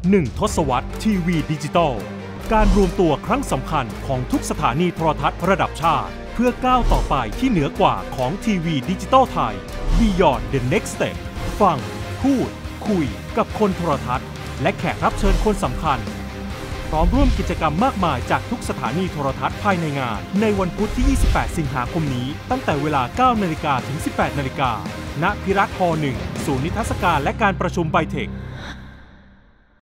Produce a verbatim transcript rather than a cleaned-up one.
หนึ่ง ทศวรรษทีวีดิจิตอลการรวมตัวครั้งสำคัญของทุกสถานีโทรทัศน์ระดับชาติเพื่อก้าวต่อไปที่เหนือกว่าของทีวีดิจิตอลไทย Beyond the Next Step ฟัง พูด คุยกับคนโทรทัศน์และแขกรับเชิญคนสำคัญพร้อมร่วมกิจกรรมมากมายจากทุกสถานีโทรทัศน์ภายในงานในวันพุธที่ ยี่สิบแปด สิงหาคมนี้ตั้งแต่เวลา เก้า นาฬิกาถึง สิบแปด นาฬิกาณพิรักษ์ฮอ หนึ่ง ศูนย์นิทรรศการและการประชุมไบเทค